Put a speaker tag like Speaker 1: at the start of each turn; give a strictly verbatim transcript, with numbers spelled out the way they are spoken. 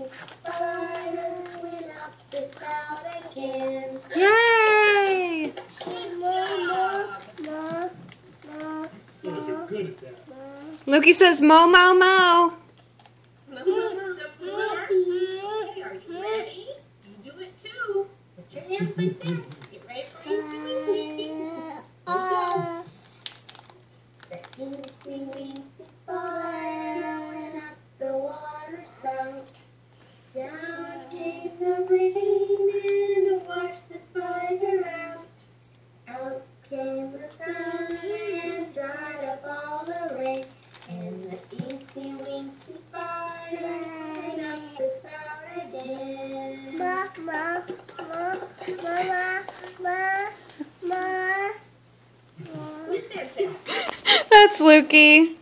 Speaker 1: spider went up the spout again.
Speaker 2: Yay! Lukey says mo mo mo.
Speaker 1: Okay, are you ready? You do it too. Put your hands like this. Get ready for Incy Wincy. The Incy Wincy spider went up the water spout. Down came the rain and washed the spider out. Out came the sun and dried up all the rain. And the Incy Wincy spider went up the spout again. Ma, ma, ma, mama, ma, ma. Who's that?
Speaker 2: That's Lukey.